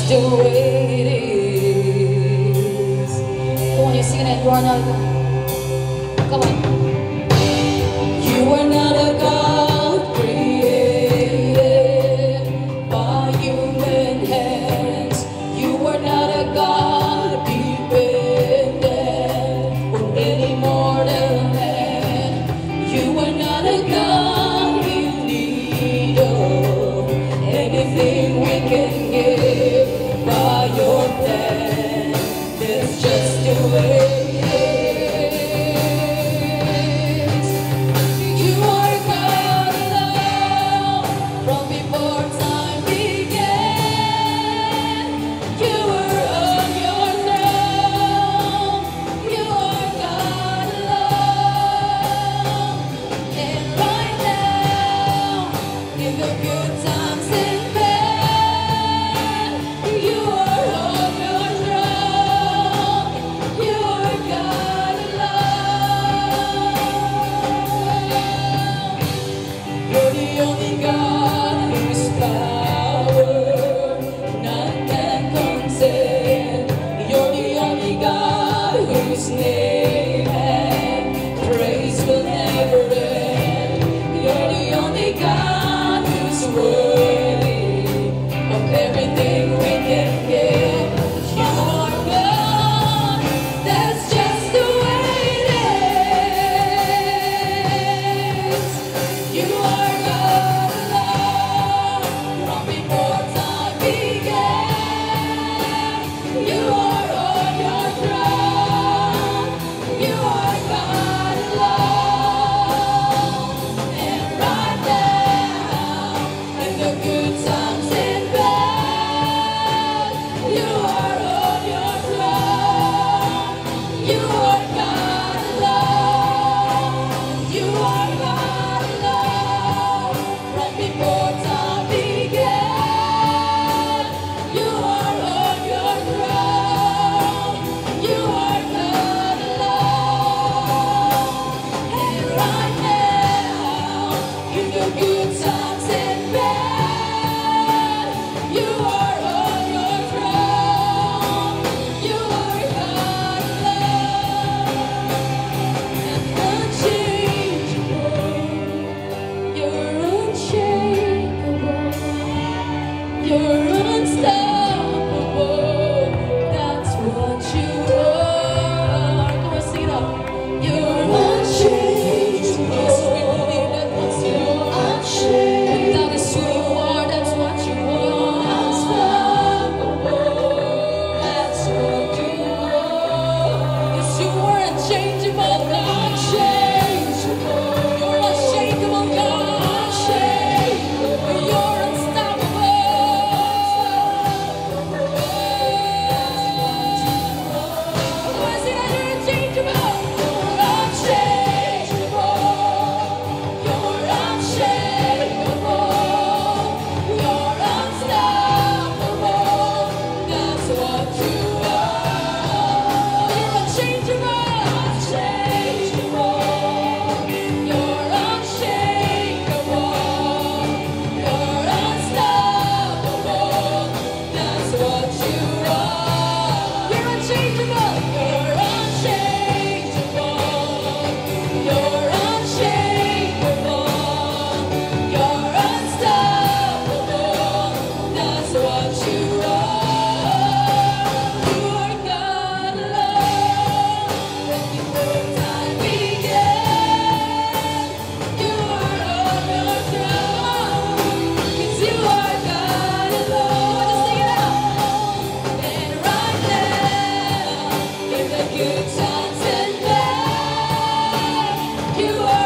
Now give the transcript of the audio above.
the way it is. Come on, you sing it. You are not God. Come on. You are not a God created by human hands. You are not a God dependent on any mortal man. You are not a God in need of anything we can give by your plan. That's just the way it is. You are God alone from before time began. You were on your throne. You are God alone. And right now, in the good times and bad, you are on your throne. You are God alone. You're the only God whose power none can contend. You're the only God whose name and praise will never end. You're the only God who's worthy of everything we can give. You are God. That's just the way it is. You are God alone from before time began. You are on your throne. You are God alone. And right now, in the good times and bad, you are on your throne. You are God alone. You are God alone from before time began. You are on your throne. You are God alone. And right now, in the good times and bad, you are on your throne. You are God alone. You're unshakable. You're unstoppable. That's what you are. Come on, sing it out. You're unchangeable. Yes, we believe that once you are unchangeable. That is who you are. That's what you are. Unstoppable. That's what you are. Yes, you are unchangeable, God. Unchangeable. You're unshakable, God. Unshakable. You're unstoppable. Come on, sing that. You're unchangeable. You're unchangeable. You're unshakable. You're unstoppable. That's what you are. You're unchangeable. Unchangeable. You're unshakable. You're unstoppable. That's what you are. You're unchangeable. You're unchangeable. You're unshakable. You're unstoppable. That's what you are. You are God alone. When before time began, you are on your throne. 'Cause you are God alone. Just sing it out. And right now, in the good times and bad, you are